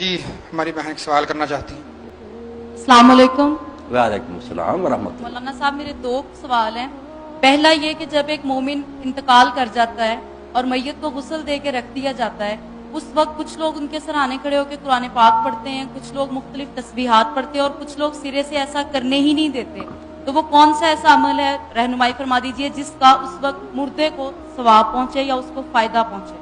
جی ہماری بہن ایک سوال کرنا چاہتی ہیں۔ السلام علیکم۔ وعلیکم السلام ورحمۃ اللہ۔ مولانا صاحب میرے دو سوال ہیں۔ پہلا یہ کہ جب ایک مومن انتقال کر جاتا ہے اور میت کو غسل دے کے رکھ دیا جاتا ہے، اس وقت کچھ لوگ ان کے سرانے کھڑے ہو کے قرآن پاک پڑھتے ہیں، کچھ لوگ مختلف تسبیحات پڑھتے ہیں اور کچھ لوگ سرے سے ایسا کرنے ہی نہیں دیتے، تو وہ کون سا ایسا عمل ہے، رہنمائی فرما دیجئے، جس کا اس وقت مردے کو ثواب پہنچے یا اس کو فائدہ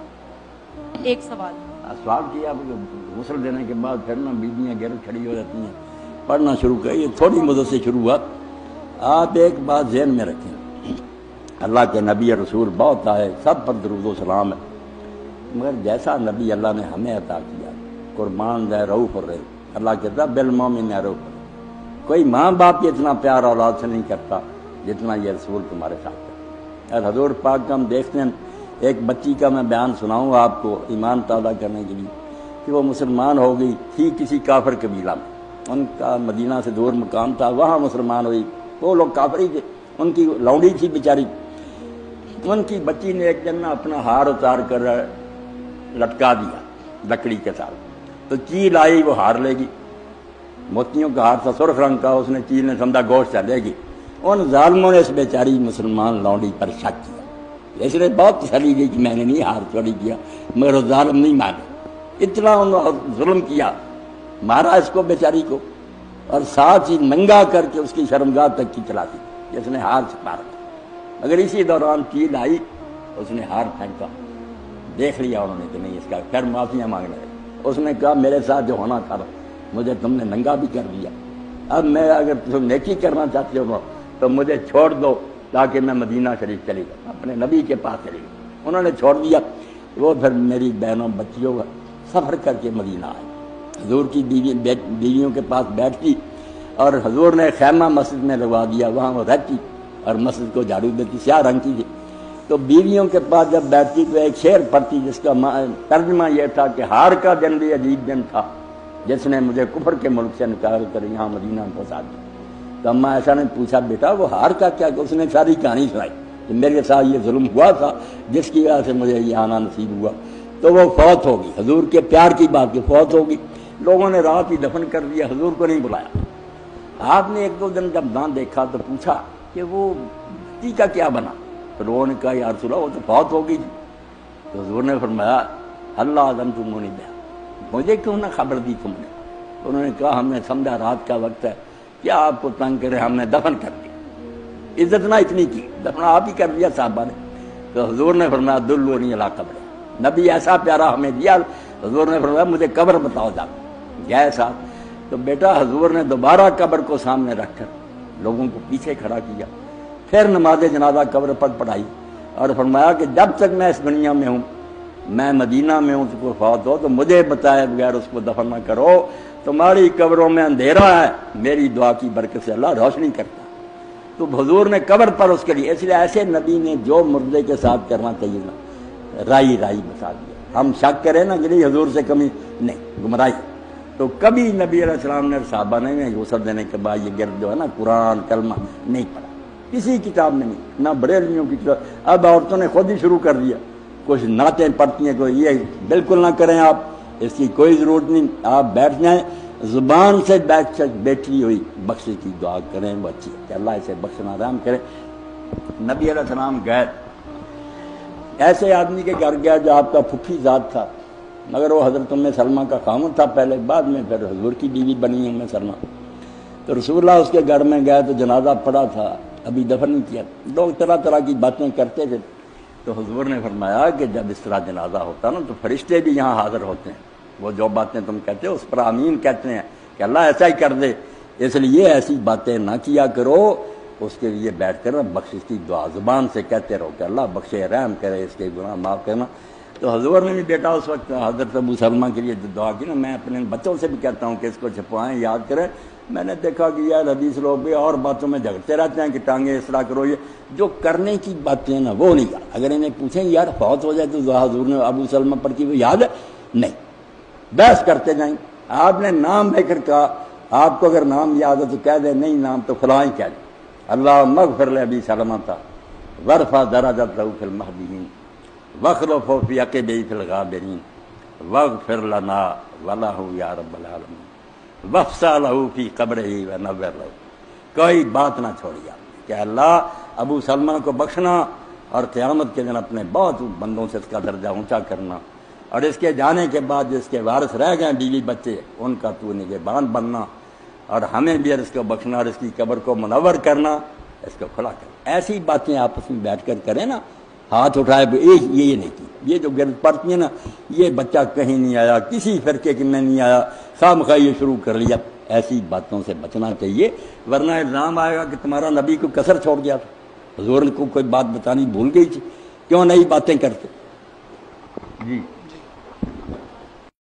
پہنچے؟ ایک سوال سوال کیا غسل دینے کے بعد پھر نا بیویاں گھر کھڑی ہو جاتی ہیں، پڑھنا شروع کر، یہ تھوڑی مدت سے شروع ہوا۔ آپ ایک بات ذہن میں رکھیں، اللہ کے نبی رسول بہت آئے، سب پر درود و سلام ہے، مگر جیسا نبی اللہ نے ہمیں عطا کیا، قربان دے رؤوف الرحیم، اللہ کہتا بالمومن رؤوف الرحیم، کوئی ماں باپ اتنا پیار اولاد سے نہیں کرتا جتنا یہ رسول تمہارے ساتھ ہے۔ اور حضور پاک کا ہم دیکھتے ہیں، ایک بچی کا میں بیان سناؤں آپ کو ایمان تازہ کرنے کے لیے، کہ وہ مسلمان ہو گئی تھی کسی کافر قبیلہ میں، ان کا مدینہ سے دور مقام تھا، وہاں مسلمان ہوئی، وہ لوگ کافر ہی تھے، ان کی لونڈی تھی بیچاری، ان کی بچی نے ایک دن اپنا ہار اتار کر لٹکا دیا لکڑی کے ساتھ، تو چیل آئی وہ ہار لے گی، موتیوں کا ہار تھا سرخ رنگ کا، اس نے چیل نے سمجھا گوشت چلے گی، ان ظالموں نے اس بیچاری مسلمان لونڈی پر شک کیا، اس نے بہت تسلی دی کہ میں نے نہیں ہار چوری کیا، مگر وہ ظالم نہیں مانے، اتنا انہوں نے ظلم کیا، مارا اس کو بیچاری کو، اور ساتھ ہی ننگا کر کے اس کی شرمگاہ تک کی چلا دی، جس نے ہار چھپا رکھا، اگر اسی دوران چیل آئی اس نے ہار پھینکا، دیکھ لیا انہوں نے کہ نہیں اس کا، پھر معافیاں مانگنے لگے، اس نے کہا میرے ساتھ جو ہونا تھا مجھے تم نے ننگا بھی کر دیا، اب میں اگر تم نیکی کرنا چاہتے ہو تو مجھے چھوڑ دو تاکہ میں مدینہ شریف چلی جاؤں، اپنے نبی کے پاس چلی گئی، انہوں نے چھوڑ دیا، وہ پھر میری بہنوں بچیوں کا سفر کر کے مدینہ آئے، حضور کی بیویوں کے پاس بیٹھتی، اور حضور نے خیمہ مسجد میں لگوا دیا، وہاں وہ رہتی اور مسجد کو جھاڑو دیتی، سیاہ رنگ کی تھی، تو بیویوں کے پاس جب بیٹھتی تو ایک شعر پڑھتی جس کا ترجمہ یہ تھا کہ ہار کا دن بھی عجیب دن تھا جس نے مجھے کفر کے ملک سے نکال کر یہاں مدینہ پہنچا دیا، تو اماں ایسا نے پوچھا بیٹا وہ ہار کا کیا، اس نے ساری کہانی سنائی کہ میرے ساتھ یہ ظلم ہوا تھا جس کی وجہ سے مجھے یہ آنا نصیب ہوا، تو وہ فوت ہوگی، حضور کے پیار کی بات کی فوت ہوگی، لوگوں نے رات ہی دفن کر دیا، حضور کو نہیں بلایا، آپ نے ایک دو دن جب نہ دیکھا تو پوچھا کہ وہ بچی کا کیا بنا، تو لوگوں نے کہا یا رسول اللہ وہ تو فوت ہو گئی تھی، تو حضور نے فرمایا اللہ اعلم تم نہیں دیا، مجھے کیوں نہ خبر دی تم نے، تو انہوں نے کہا ہم نے سمجھا رات کا وقت ہے کیا آپ کو تنگ کرے، ہم نے دفن کر دیا، عزت نہ اتنی کی، دفن آپ ہی کر دیا صحابہ نے، تو حضور نے فرمایا دلونی علی قبر، نبی ایسا پیارا ہمیں دیا، حضور نے فرمایا مجھے قبر بتاؤ جا، گئے ساتھ، تو بیٹا حضور نے دوبارہ قبر کو سامنے رکھ کر لوگوں کو پیچھے کھڑا کیا، پھر نماز جنازہ قبر پر پڑھائی، اور فرمایا کہ جب تک میں اس دنیا میں ہوں، میں مدینہ میں ہوں، تو کوئی فوت ہو تو مجھے بتائے بغیر اس کو دفن نہ کرو، تمہاری قبروں میں اندھیرا ہے، میری دعا کی برکت سے اللہ روشنی کرتا، تو حضور نے قبر پر اس کے لیے، اس لیے ایسے نبی نے جو مردے کے ساتھ کرنا چاہیے نا رائی بتا دیا، ہم شک کریں نا کہ حضور سے کمی نہیں، گمراہی، تو کبھی نبی علیہ السلام نے صحابہ نے غسل دینے کے بعد یہ گرد جو ہے نا قرآن کلمہ نہیں پڑھا، کسی کتاب میں نہیں، نہ بریلویوں کی کتاب، اب عورتوں نے خود ہی شروع کر دیا، کچھ نعتیں پڑھتی ہیں، کوئی یہ بالکل نہ کریں آپ، اس کی کوئی ضرورت نہیں، آپ بیٹھ جائیں، زبان سے بیٹھی ہوئی بخشش کی دعا کریں، وہ اچھی ہے کہ اللہ اسے بخشنا رحم کرے۔ نبی علیہ السلام گئے ایسے آدمی کے گھر گیا جو آپ کا پھپھی ذات تھا، مگر وہ حضرت ام سلمہ کا خامن تھا پہلے، بعد میں پھر حضور کی بیوی بنی ام سلمہ، تو رسول اللہ اس کے گھر میں گئے تو جنازہ پڑا تھا، ابھی دفن نہیں کیا، لوگ طرح طرح کی باتیں کرتے تھے، تو حضور نے فرمایا کہ جب اس طرح جنازہ ہوتا نا تو فرشتے بھی یہاں حاضر ہوتے ہیں، وہ جو باتیں تم کہتے ہو اس پر آمین کہتے ہیں کہ اللہ ایسا ہی کر دے، اس لیے ایسی باتیں نہ کیا کرو، اس کے لیے بیٹھ کر بخشش کی دعا زبان سے کہتے رہو کہ اللہ بخشے رحم کرے، اس کے گناہ معاف کرنا، تو حضور نے بھی بیٹا اس وقت حضرت ابو سلمہ کے لیے دعا کی نا، میں اپنے بچوں سے بھی کہتا ہوں کہ اس کو چھپوائیں، یاد کریں، میں نے دیکھا کہ یار حدیث لوگ بھی اور باتوں میں جھگڑتے رہتے ہیں کہ ٹانگیں اس طرح کرو، یہ جو کرنے کی باتیں نا وہ نہیں کرا، اگر انہیں پوچھیں یار فوت ہو جائے تو دعا حضور نے ابو سلمہ پر کی وہ یاد ہے نہیں، بحث کرتے جائیں، آپ نے نام لے کر کہا، آپ کو اگر نام یاد ہے تو کہہ دیں، نہیں نام تو فلاں ہی کہہ دیں، اللہ مغفر لابی سلمہ وارفع درجته فی المہدیین واخلفہ فی عقبہ فی الغابرین وغفر لنا ولہ یا رب العالمین وفسا لہو فی قبرہ ونور لہو. کوئی بات نہ چھوڑی آپ کہ اللہ ابو سلمہ کو بخشنا اور قیامت کے دن اپنے بہت بندوں سے اس کا درجہ اونچا کرنا، اور اس کے جانے کے بعد جس کے وارث رہ گئے بیوی بچے ان کا تو نگہبان بننا، اور ہمیں بھی اس کو بخشنا اور اس کی قبر کو منور کرنا، اس کو کھلا کرنا. ایسی باتیں آپس میں بیٹھ کر کریں نا، ہاتھ اٹھائے یہ نہیں کی. یہ جو گرد پڑتی ہیں نا، یہ بچہ کہیں نہیں آیا، کسی فرقے کے میں نہیں آیا، خواہ مخواہ یہ شروع کر لیا. ایسی باتوں سے بچنا چاہیے، ورنہ الزام آئے گا کہ تمہارا نبی کو کسر چھوڑ گیا تھا، حضور کو کوئی بات بتانی بھول گئی تھی، کیوں نئی باتیں کرتے. جی